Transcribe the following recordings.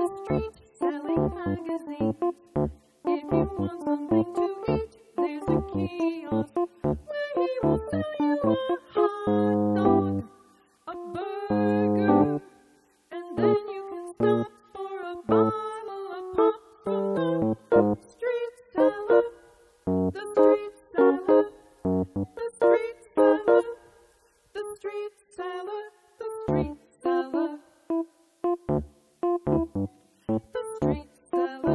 the street selling magazines. If you want something to eat, there's a kiosk where he will sell you a hot dog, a burger, and then you can stop for a bottle of pop from the street seller, the street seller, the street seller, the street seller, the street seller, the street seller.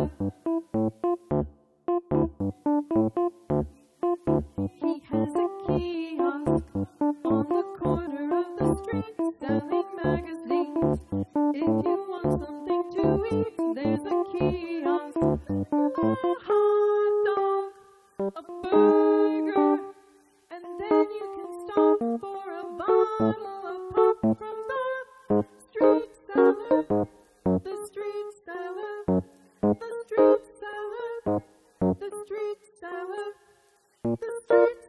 He has a kiosk on the corner of the street selling magazines. If you want something to eat, there's a kiosk, a hot dog, a burger, and then you can stop for a bottle of pop from the street seller, the street seller, the street seller, the street seller, the street